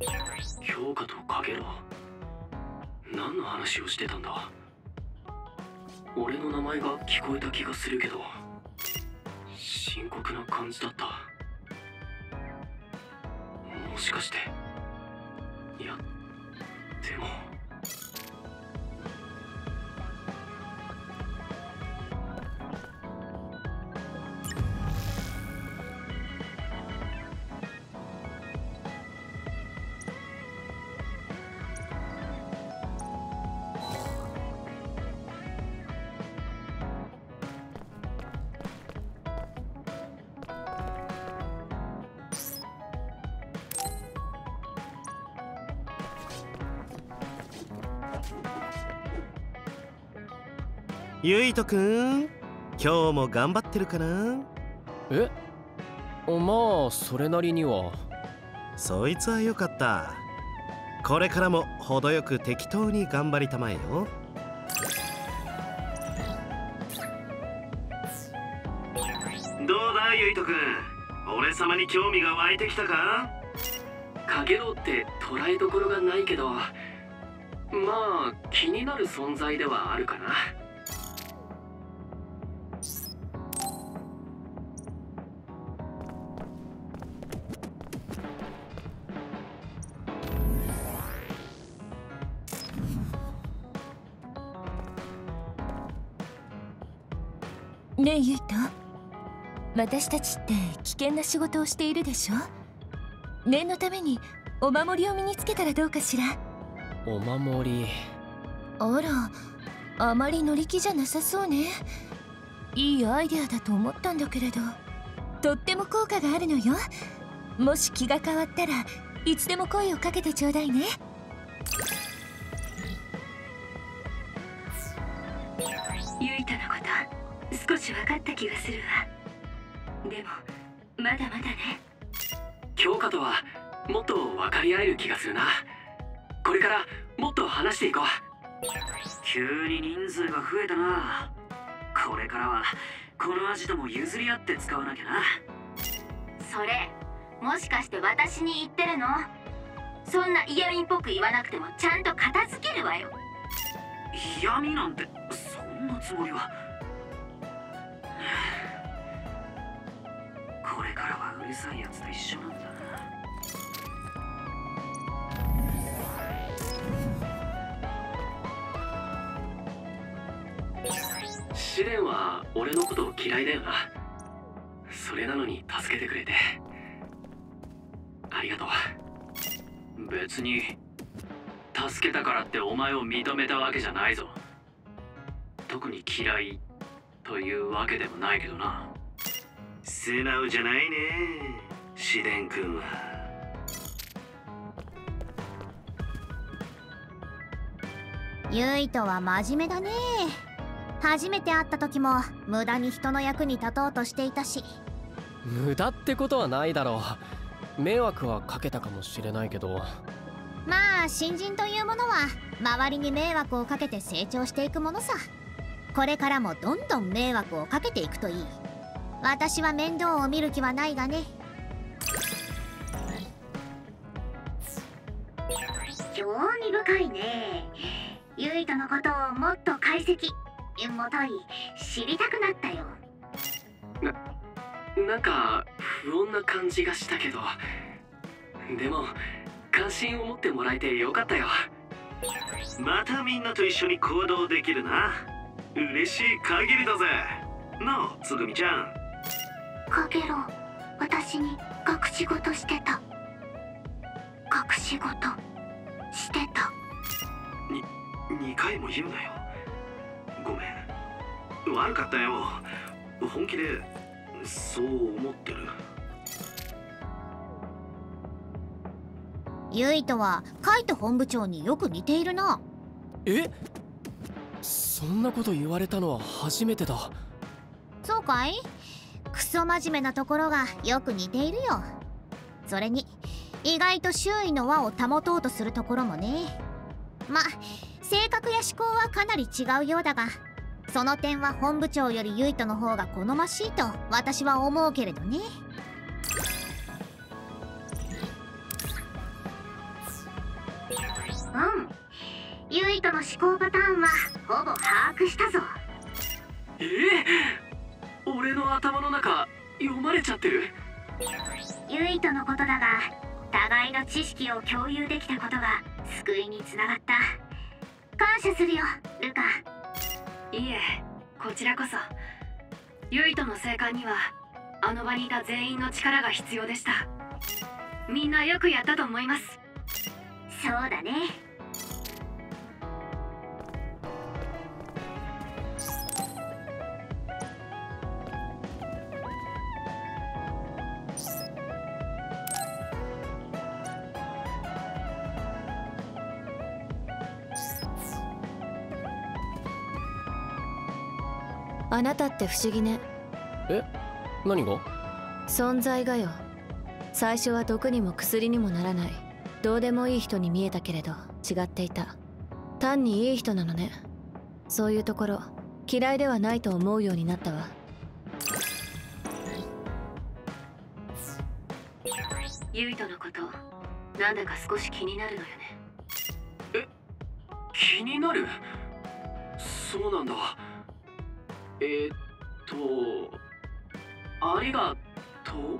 京香とカゲロ、何の話をしてたんだ。俺の名前が聞こえた気がするけど、深刻な感じだった。もしかして、いや、でも。 ゆいとくん、今日も頑張ってるかな。 え、まあそれなりには。 そいつはよかった。これからも程よく適当に頑張りたまえよ。 どうだゆいとくん、俺様に興味が湧いてきたか。カゲロウって捉えどころがないけど、まあ気になる存在ではあるかな。 ねえユイト、私たちって危険な仕事をしているでしょ。念のためにお守りを身につけたらどうかしら。 お守り。 あら、あまり乗り気じゃなさそうね。いいアイデアだと思ったんだけれど、とっても効果があるのよ。もし気が変わったらいつでも声をかけてちょうだいね。 ユイトのこと少し分かった気がするわ。でもまだまだね。 京香とはもっと分かり合える気がするな。これからもっと話していこう。急に人数が増えたな。これからはこのアジトも譲り合って使わなきゃな。 それもしかして私に言ってるの？そんな嫌味っぽく言わなくてもちゃんと片付けるわよ。 嫌味なんてそんなつもりは。これからはうるさいやつと一緒なんだな。試練は俺のことを嫌いだよな。それなのに助けてくれてありがとう。別に助けたからってお前を認めたわけじゃないぞ。特に嫌いというわけでもないけどな。素直じゃないね、試練君は。 ユイトは真面目だね。初めて会った時も無駄に人の役に立とうとしていたし。 無駄ってことはないだろう。迷惑はかけたかもしれないけど。 まあ新人というものは周りに迷惑をかけて成長していくものさ。これからもどんどん迷惑をかけていくといい。私は面倒を見る気はないがね。 興味深いね。ユイトのことをもっと解析もとい知りたくなったよ。 なんか不穏な感じがしたけど、でも関心を持ってもらえてよかったよ。またみんなと一緒に行動できるな。嬉しい限りだぜ。なあつぐみちゃん。 かげろう、私に隠し事してた。隠し事してた。 2回も言うなよ。ごめん、悪かったよ。本気でそう思ってる。 ユイトはカイト本部長によく似ているな。 え、そんなこと言われたのは初めてだ。 そうかい？クソ真面目なところがよく似ているよ。それに意外と周囲の輪を保とうとするところもね。ま、性格や思考はかなり違うようだが、その点は本部長よりユイトの方が好ましいと私は思うけれどね。 思考パターンはほぼ把握したぞ。 俺の頭の中読まれちゃってる。 ユイとのことだが、互いの知識を共有できたことが救いにつながった。感謝するよルカ。 いえ、こちらこそ。ユイとの生還にはあの場にいた全員の力が必要でした。みんなよくやったと思います。 そうだね。 あなたって不思議ね。 え、何が？ 存在がよ。最初は毒にも薬にもならないどうでもいい人に見えたけれど違っていた。単にいい人なのね。そういうところ嫌いではないと思うようになったわ。 ユイとのことなんだか少し気になるのよね。 気になる？そうなんだ。ありがとう。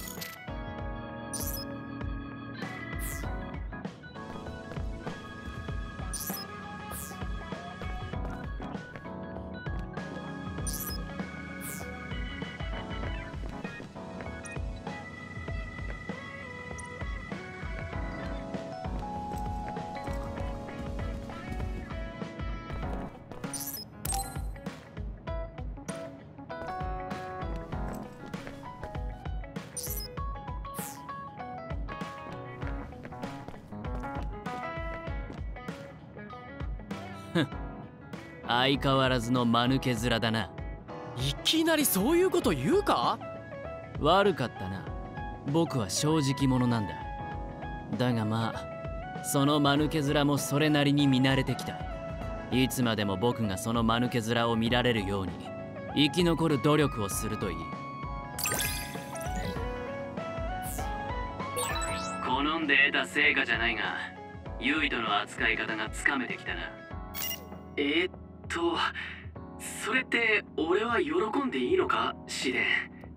相変わらずの間抜け面だな。 いきなりそういうこと言うか？ 悪かったな。僕は正直者なんだ。だがまあその間抜け面もそれなりに見慣れてきた。いつまでも僕がその間抜け面を見られるように生き残る努力をするといい。 好んで得た成果じゃないが、ユイとの扱い方がつかめてきたな。それって俺は喜んでいいのか、試練。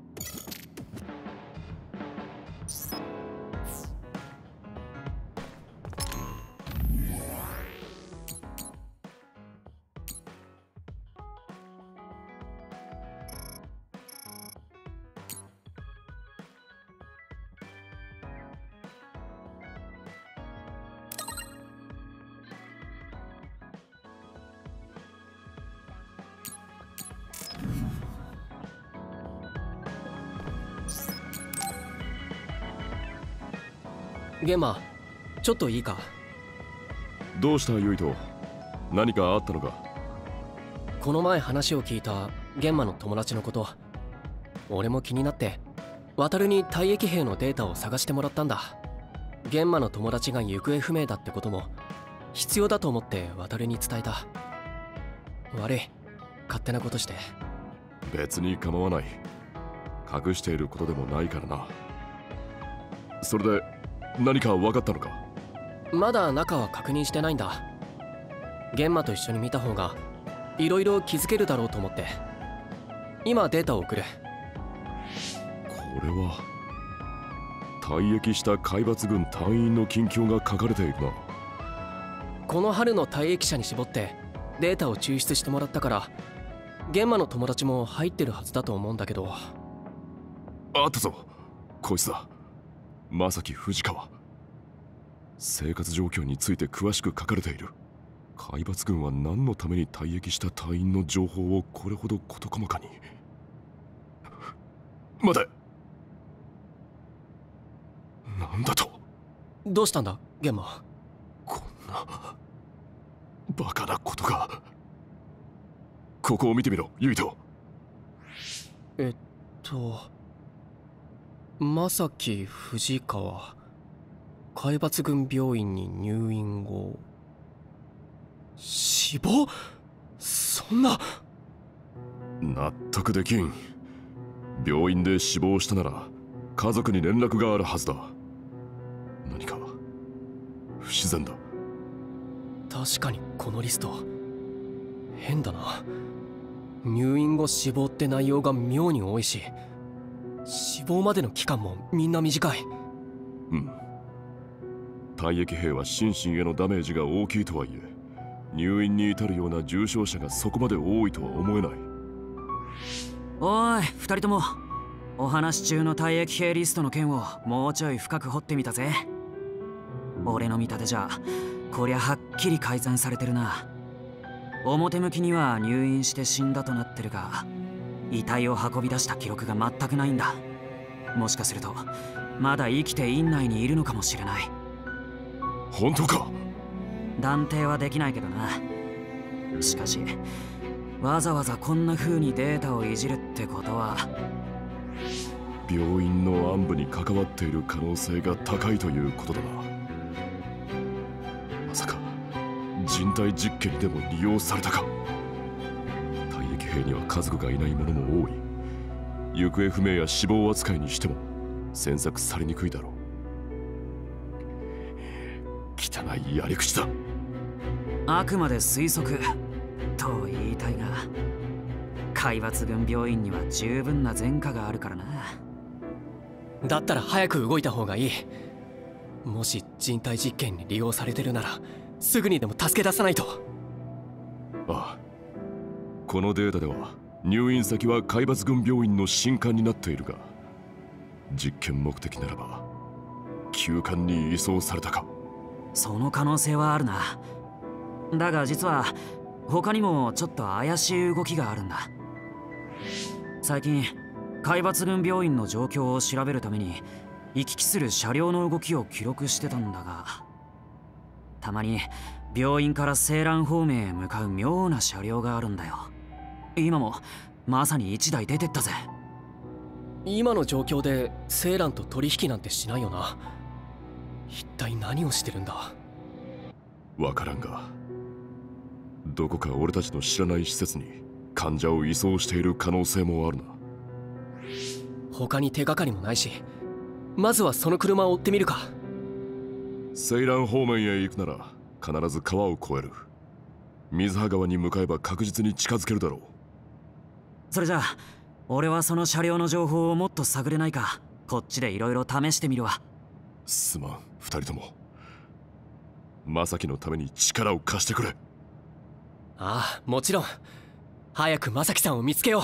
ゲンマ、ちょっといいか？ どうしたユイト？何かあったのか？ この前話を聞いたゲンマの友達のこと、俺も気になって渡に退役兵のデータを探してもらったんだ。ゲンマの友達が行方不明だってことも必要だと思って渡に伝えた。悪い、勝手なことして。 別に構わない。隠していることでもないからな。それで何か分かったのか？ まだ中は確認してないんだ。ゲンマと一緒に見た方がいろいろ気づけるだろうと思って。今データを送る。 これは退役した海抜軍隊員の近況が書かれているな。 この春の退役者に絞ってデータを抽出してもらったから、ゲンマの友達も入ってるはずだと思うんだけど。 あったぞ、こいつだ。正木藤川。生活状況について詳しく書かれている。海抜軍は何のために退役した隊員の情報をこれほど事細かに。待て、なんだと？ どうしたんだゲンマ？ こんなバカなことが。ここを見てみろユイト。 正木藤川、海抜軍病院に入院後死亡？そんな。 納得できん。病院で死亡したなら家族に連絡があるはずだ。何か不自然だ。 確かにこのリスト変だな。入院後死亡って内容が妙に多いし、死亡までの期間もみんな短い。 うん。退役兵は心身へのダメージが大きいとはいえ、入院に至るような重傷者がそこまで多いとは思えない。 おい、二人ともお話中の退役兵リストの件をもうちょい深く掘ってみたぜ。俺の見立てじゃこりゃはっきり改ざんされてるな。表向きには入院して死んだとなってるが、遺体を運び出した記録が全くないんだ。もしかするとまだ生きて院内にいるのかもしれない。 本当か？ 断定はできないけどな。しかしわざわざこんな風にデータをいじるってことは、 病院の暗部に関わっている可能性が高いということだな。まさか人体実験にでも利用されたか。退役兵には家族がいない者も多い。行方不明や死亡扱いにしても詮索されにくいだろう。汚いやり口だ。 あくまで推測と言いたいが、海抜軍病院には十分な前科があるからな。 だったら早く動いた方がいい。もし人体実験に利用されてるならすぐにでも助け出さないと。 ああ、このデータでは入院先は海抜軍病院の新館になっているが、実験目的ならば旧館に移送されたか。 その可能性はあるな。だが実は他にもちょっと怪しい動きがあるんだ。最近海抜軍病院の状況を調べるために行き来する車両の動きを記録してたんだが、たまに病院から青蘭方面へ向かう妙な車両があるんだよ。今もまさに1台出てったぜ。 今の状況で青蘭と取引なんてしないよな。一体何をしてるんだ。 わからんが、どこか俺たちの知らない施設に患者を移送している可能性もあるな。 他に手がかりもないし、まずはその車を追ってみるか。 青蘭方面へ行くなら必ず川を越える。水葉川に向かえば確実に近づけるだろう。 それじゃあ俺はその車両の情報をもっと探れないか、こっちでいろいろ試してみるわ。 すまん、二人とも。正樹のために力を貸してくれ。 ああ、もちろん。早く正樹さんを見つけよう。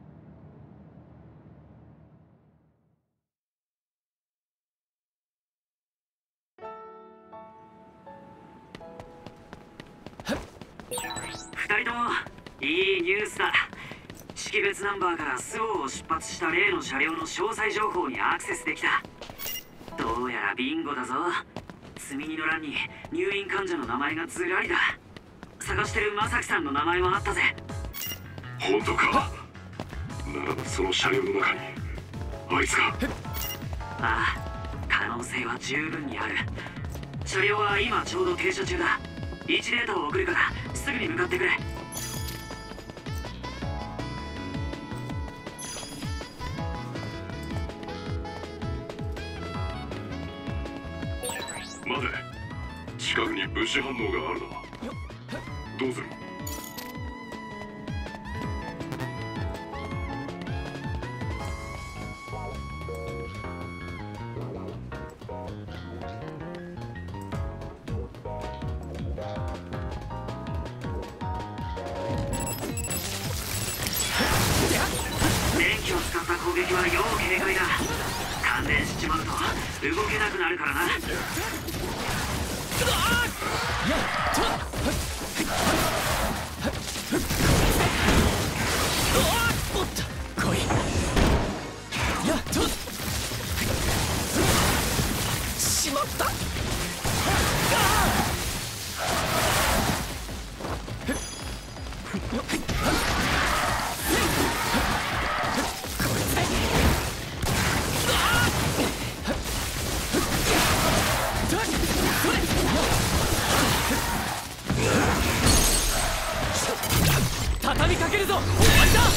二人ともいいニュースだ。識別ナンバーから周防を出発した例の車両の詳細情報にアクセスできた。どうやらビンゴだぞ。積み荷の欄に入院患者の名前がずらりだ。探してる正樹さんの名前もあったぜ。 本当か？ならばその車両の中にあいつが。 ああ、可能性は十分にある。車両は今ちょうど停車中だ。位置データを送るからすぐに向かってくれ。 待て、近くに物資反応があるな。どうする？ 電気を使った攻撃は要警戒だ。感電しちまうと動けなくなるからな。 おっと来い。やっとしまった。畳みかけるぞ。終わりだ。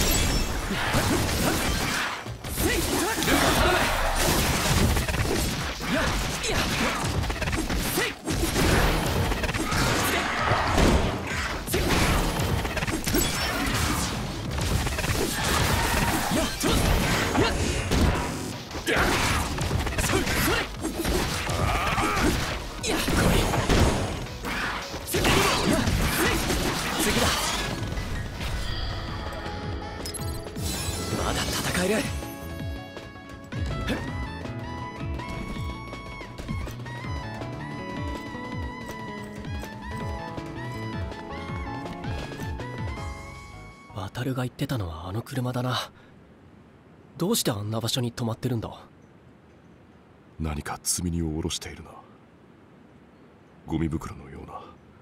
渡るが言ってたのはあの車だな。どうしてあんな場所に止まってるんだ？ 何か積み荷を下ろしているな。ゴミ袋のような。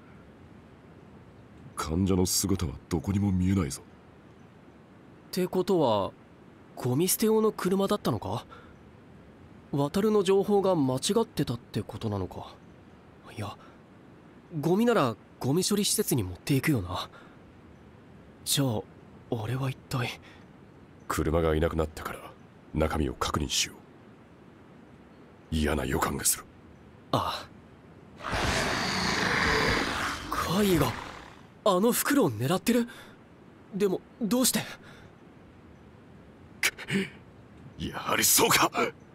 患者の姿はどこにも見えないぞ。 ってことはゴミ捨て用の車だったのか？渡るの情報が間違ってたってことなのか？いや、ゴミならゴミ処理施設に持っていくよな。じゃあ俺は一体。 車がいなくなってから中身を確認しよう。嫌な予感がする。 ああ、カイがあの袋を狙ってる。でもどうして？ やはりそうか。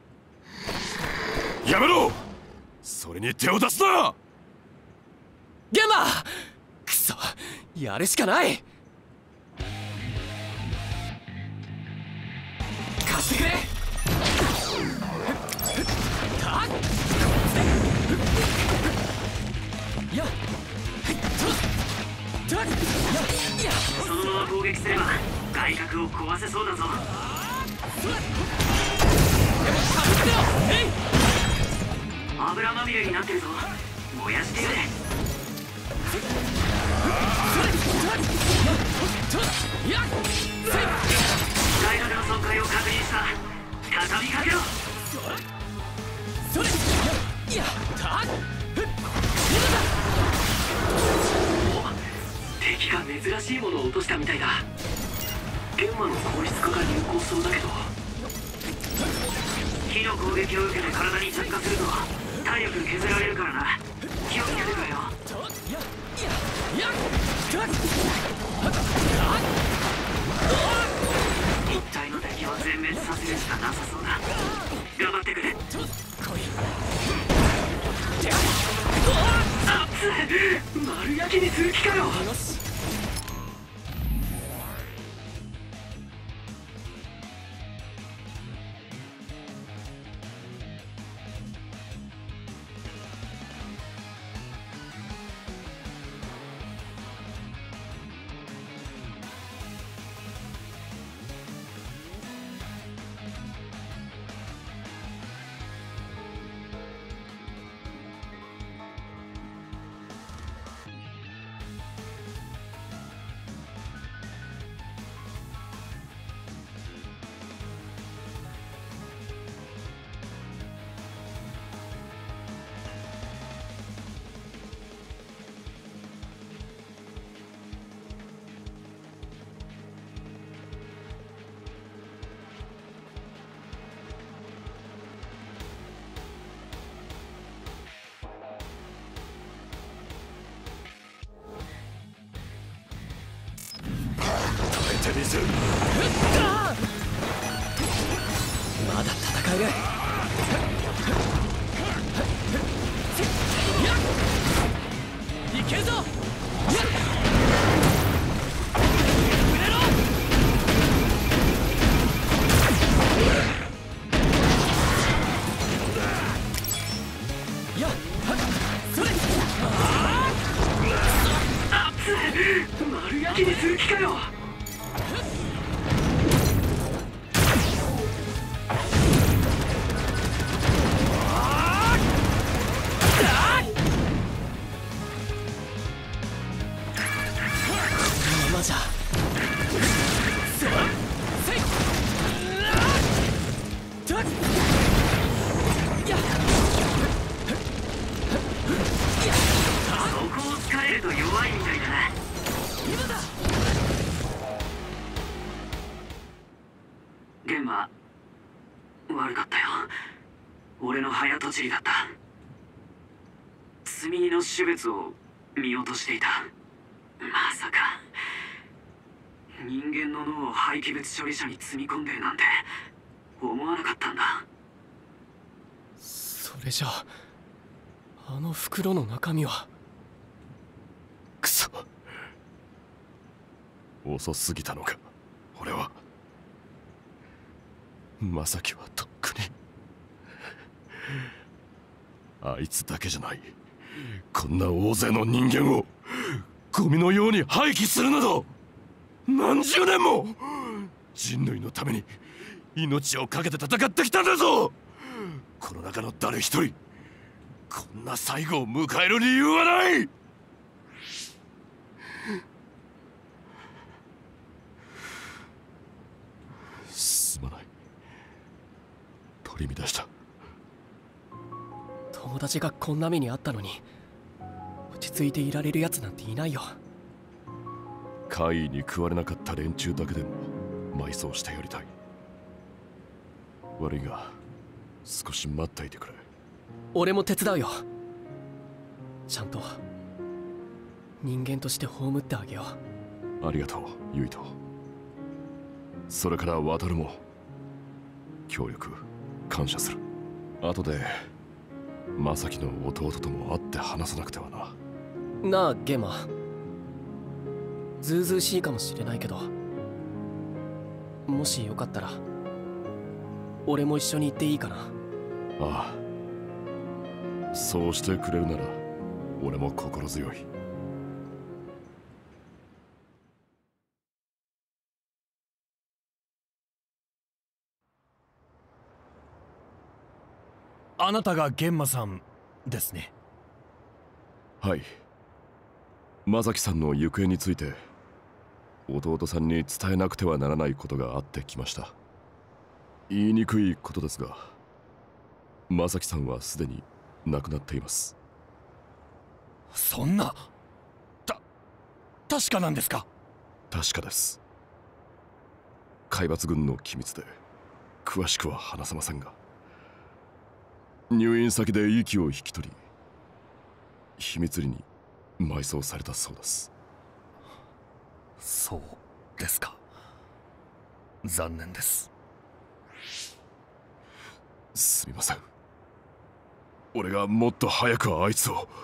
やめろ！それに手を出すな！ ゲンマ！くそ、やるしかない。貸してくれ。 そのまま攻撃すれば外角を壊せそうだぞ。油まみれになってるぞ。燃やしてやれ。外角の損壊を確認した。畳みかけろ。敵が珍しいものを落としたみたいだ。ゲンマの効率化が有効そうだけど、火の攻撃を受けて体に着火すると体力削られるからな。気をつけてくれよ。一体の敵は全滅させるしかなさそうだ。頑張ってくれ。あっつ！丸焼きにする気かよ。 まだ戦える。いけるぞ。 丸焼きにする気かよ。ゲンマ、悪かったよ。俺の早とちりだった。積み荷の種別を見落としていた。まさか人間の脳を廃棄物処理車に積み込んでるなんて思わなかったんだ。 それじゃああの袋の中身は。 くそ、遅すぎたのか。俺はまさきはとっくに。あいつだけじゃない、こんな大勢の人間をゴミのように廃棄するなど。 何十年も人類のために命を懸けて戦ってきたんだぞ。この中の誰一人こんな最後を迎える理由はない。すまない。取り乱した。 友達がこんな目にあったのに落ち着いていられるやつなんていないよ。 怪異に食われなかった連中だけでも埋葬してやりたい。悪いが少し待っていてくれ。 俺も手伝うよ。ちゃんと人間として葬ってあげよう。ありがとうユイト。それからワタルも協力感謝する。後でマサキの弟とも会って話さなくてはな。 なあゲンマ、ずうずうしいかもしれないけど、もしよかったら俺も一緒に行っていいかな。 ああ、そうしてくれるなら俺も心強い。 あなたがゲンマさんですね。 はい。マサキさんの行方について弟さんに伝えなくてはならないことがあってきました。言いにくいことですが、マサキさんはすでに亡くなっています。 そんな確かなんですか？ 確かです。海抜軍の機密で詳しくは話せませんが、入院先で息を引き取り秘密裏に埋葬されたそうです。 そうですか。残念です。 すみません。俺がもっと早くあいつを、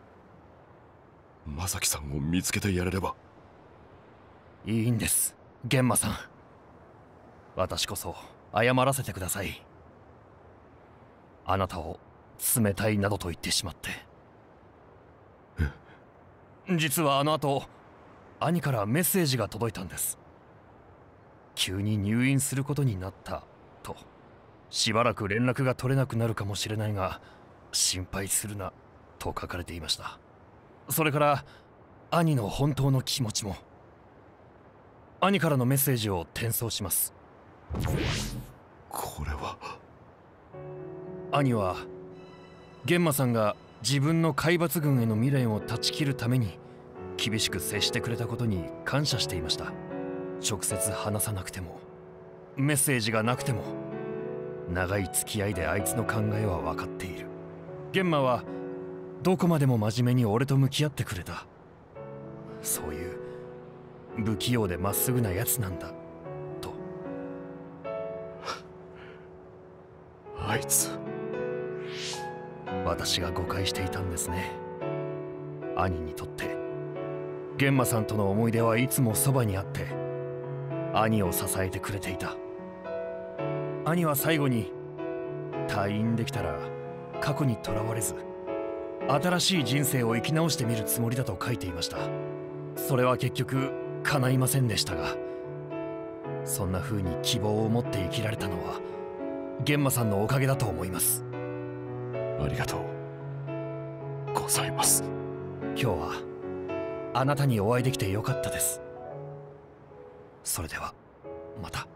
マサキさんを見つけてやれれば。 いいんです、ゲンマさん。私こそ謝らせてください。あなたを冷たいなどと言ってしまって。実はあの後兄からメッセージが届いたんです。急に入院することになったと。しばらく連絡が取れなくなるかもしれないが心配するなと書かれていました。それから兄の本当の気持ちも。兄からのメッセージを転送します。 これは。 兄はゲンマさんが自分の海抜軍への未練を断ち切るために厳しく接してくれたことに感謝していました。直接話さなくてもメッセージがなくても長い付き合いであいつの考えは分かっている。ゲンマはどこまでも真面目に俺と向き合ってくれた。そういう不器用でまっすぐなやつなんだと。 あいつ、 私が誤解していたんですね。兄にとってゲンマさんとの思い出はいつもそばにあって兄を支えてくれていた。兄は最後に退院できたら過去にとらわれず新しい人生を生き直してみるつもりだと書いていました。それは結局叶いませんでしたが、そんな風に希望を持って生きられたのはゲンマさんのおかげだと思います。 ありがとうございます。 今日はあなたにお会いできてよかったです。それではまた。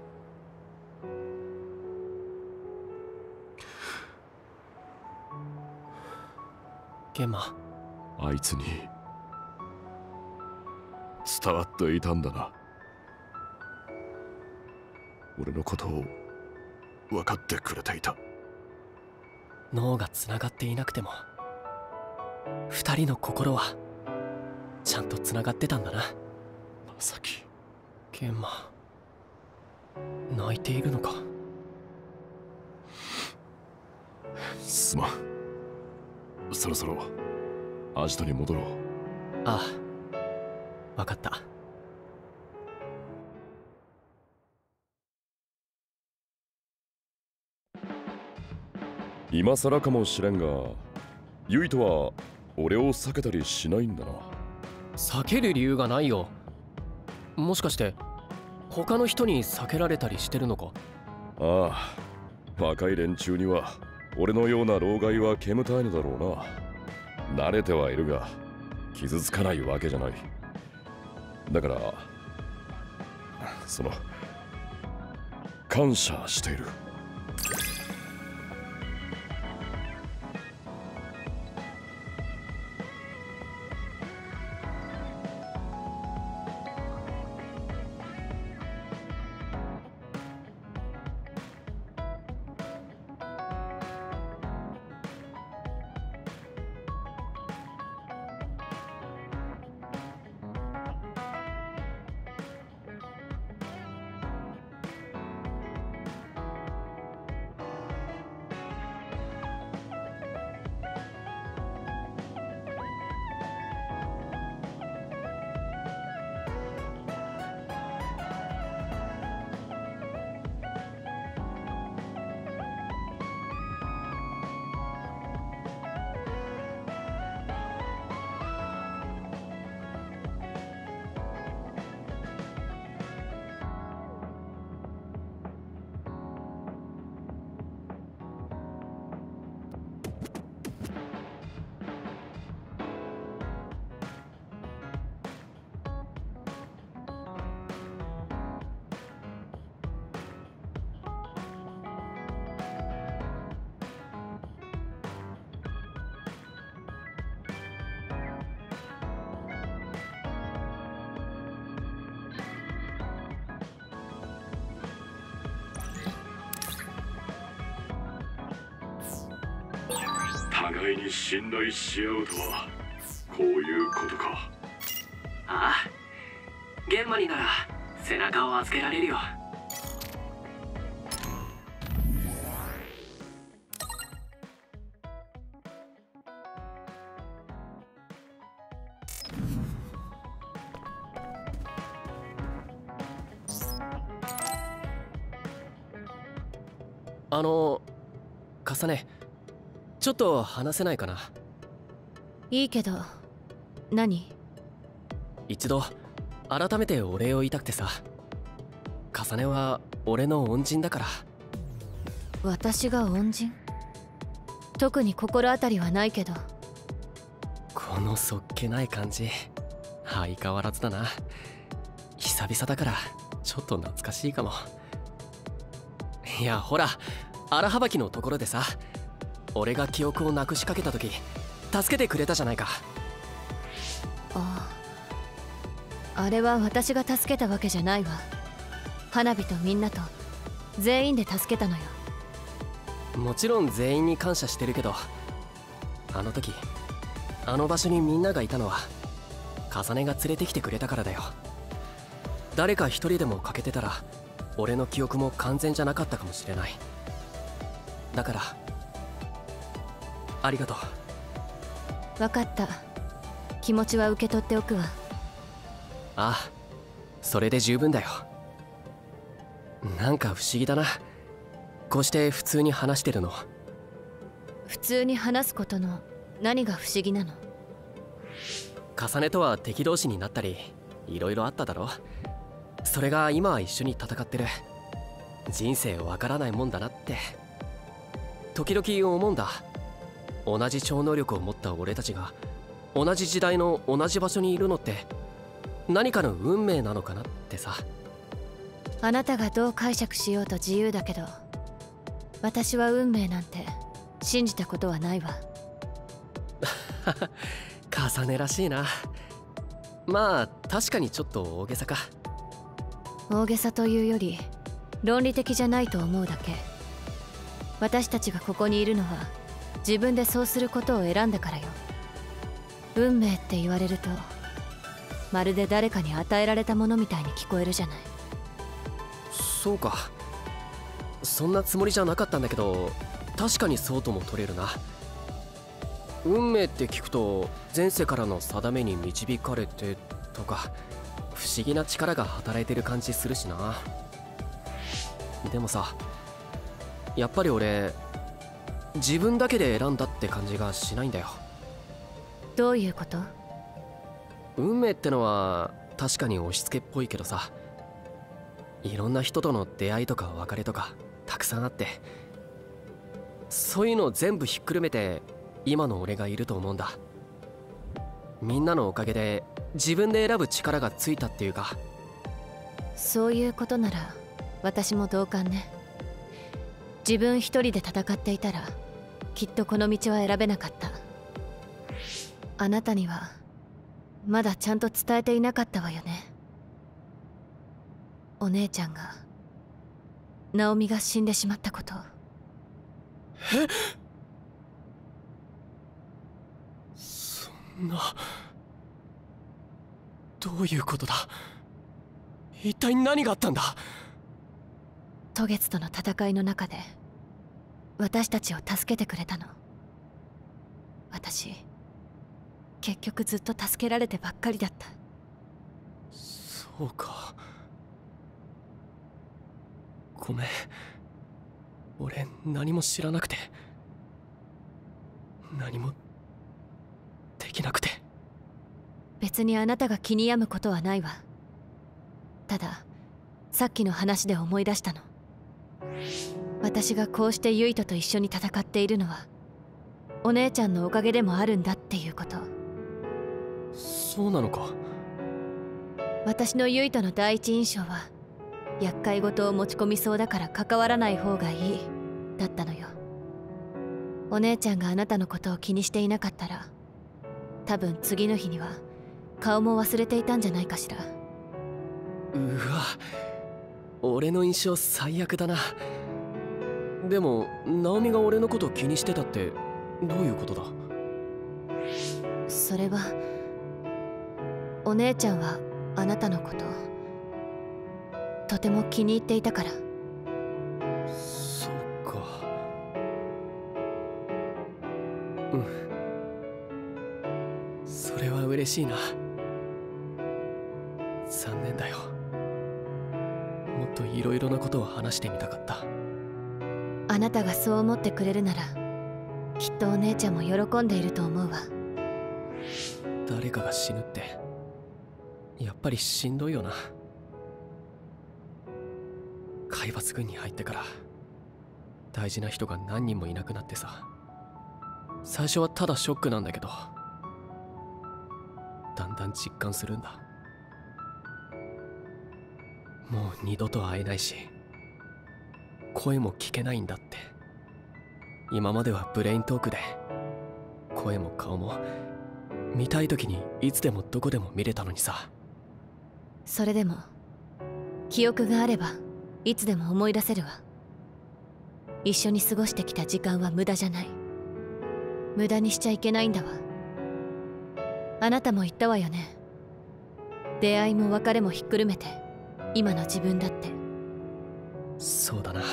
ゲンマ、 あいつに伝わっていたんだな。俺のことを分かってくれていた。 脳がつながっていなくても二人の心はちゃんとつながってたんだな。 まさき。 ゲンマ、泣いているのか。 すまん。そろそろアジトに戻ろう。 ああ、分かった。 今更かもしれんが、ユイとは俺を避けたりしないんだな。 避ける理由がないよ。 もしかして他の人に避けられたりしてるのか？ ああ、若い連中には俺のような老害は煙たいのだろうな。慣れてはいるが傷つかないわけじゃない。だから感謝している。 互いに信頼し合うとはこういうことか。 ああ、玄馬になら背中を預けられるよ。 カサネ、ちょっと話せないかな？ いいけど、何？ 一度改めてお礼を言いたくてさ。カサネは俺の恩人だから。 私が恩人？特に心当たりはないけど。 このそっけない感じ、相変わらずだな。久々だからちょっと懐かしいかも。いやほら、荒はばきのところでさ、俺が記憶をなくしかけた時助けてくれたじゃないか。 ああ、あれは私が助けたわけじゃないわ。花火とみんなと全員で助けたのよ。 もちろん全員に感謝してるけど、あの時あの場所にみんながいたのはカサネが連れてきてくれたからだよ。誰か一人でも欠けてたら俺の記憶も完全じゃなかったかもしれない。だからありがとう。 分かった。気持ちは受け取っておくわ。 ああ、それで十分だよ。なんか不思議だな、こうして普通に話してるの。 普通に話すことの何が不思議なの？ カサネとは敵同士になったりいろいろあっただろ。それが今は一緒に戦ってる。人生わからないもんだなって時々思うんだ。同じ超能力を持った俺たちが同じ時代の同じ場所にいるのって何かの運命なのかなってさ。 あなたがどう解釈しようと自由だけど、私は運命なんて信じたことはないわ。 重ねらしいな。まあ確かにちょっと大げさか。 大げさというより論理的じゃないと思うだけ。私たちがここにいるのは自分でそうすることを選んだからよ。運命って言われるとまるで誰かに与えられたものみたいに聞こえるじゃない。 そうか、そんなつもりじゃなかったんだけど、確かにそうとも取れるな。運命って聞くと前世からの定めに導かれてとか不思議な力が働いてる感じするしな。でもさ、やっぱり俺自分だけで選んだって感じがしないんだよ。 どういうこと？ 運命ってのは確かに押し付けっぽいけどさ、いろんな人との出会いとか別れとかたくさんあって、そういうの全部ひっくるめて今の俺がいると思うんだ。みんなのおかげで自分で選ぶ力がついたっていうか。 そういうことなら私も同感ね。自分一人で戦っていたらきっとこの道は選べなかった。あなたにはまだちゃんと伝えていなかったわよね。お姉ちゃんが、ナオミが死んでしまったこと。 え？そんな、どういうことだ？一体何があったんだ？ 渡月との戦いの中で私たちを助けてくれたの。私結局ずっと助けられてばっかりだった。 そうか。ごめん、俺何も知らなくて、何もできなくて。 別にあなたが気に病むことはないわ。たださっきの話で思い出したの。私がこうしてユイトと一緒に戦っているのはお姉ちゃんのおかげでもあるんだっていうこと。 そうなのか。 私のユイトの第一印象は厄介事を持ち込みそうだから関わらない方がいいだったのよ。お姉ちゃんがあなたのことを気にしていなかったら多分次の日には顔も忘れていたんじゃないかしら。 うわ、俺の印象最悪だな。でもナオミが俺のこと気にしてたってどういうことだ？ それはお姉ちゃんはあなたのこととても気に入っていたから。 そっか。うん、それは嬉しいな。残念だよ。もっといろいろなことを話してみたかった。 あなたがそう思ってくれるならきっとお姉ちゃんも喜んでいると思うわ。 誰かが死ぬってやっぱりしんどいよな。海抜軍に入ってから大事な人が何人もいなくなってさ、最初はただショックなんだけどだんだん実感するんだ。もう二度と会えないし声も聞けないんだって。今まではブレイントークで声も顔も見たい時にいつでもどこでも見れたのにさ。 それでも記憶があればいつでも思い出せるわ。一緒に過ごしてきた時間は無駄じゃない。無駄にしちゃいけないんだわ。あなたも言ったわよね。出会いも別れもひっくるめて今の自分だって。 そうだな。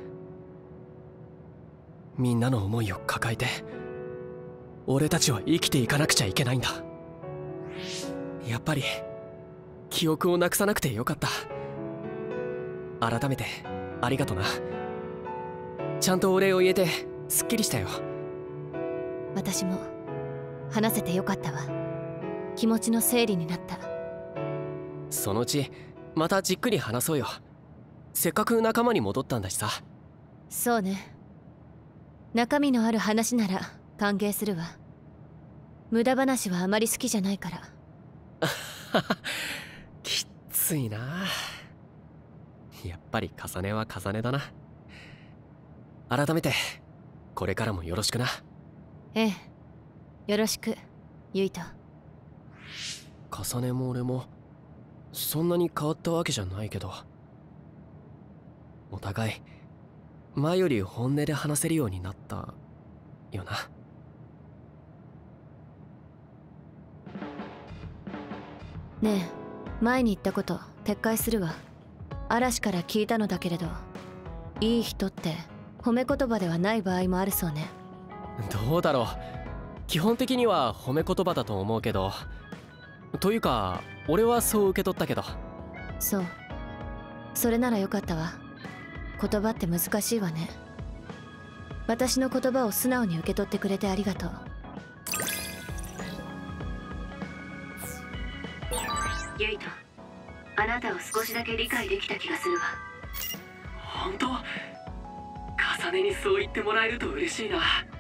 みんなの思いを抱えて俺たちは生きていかなくちゃいけないんだ。やっぱり記憶をなくさなくてよかった。改めてありがとな。ちゃんとお礼を言えてすっきりしたよ。 私も話せてよかったわ。気持ちの整理になった。 そのうちまたじっくり話そうよ。せっかく仲間に戻ったんだしさ。 そうね。中身のある話なら歓迎するわ。無駄話はあまり好きじゃないから。 きっついな。やっぱり重ねは重ねだな。改めてこれからもよろしくな。 ええ、よろしくユイト。 重ねも俺もそんなに変わったわけじゃないけど、お互い前より本音で話せるようになったよな。 ねえ、前に言ったこと撤回するわ。嵐から聞いたのだけれど、いい人って褒め言葉ではない場合もあるそうね。 どうだろう。基本的には褒め言葉だと思うけど、というか俺はそう受け取ったけど。 そう、それならよかったわ。言葉って難しいわね。私の言葉を素直に受け取ってくれてありがとう。 ユイト、 あなたを少しだけ理解できた気がするわ。 本当？重ねにそう言ってもらえると嬉しいな。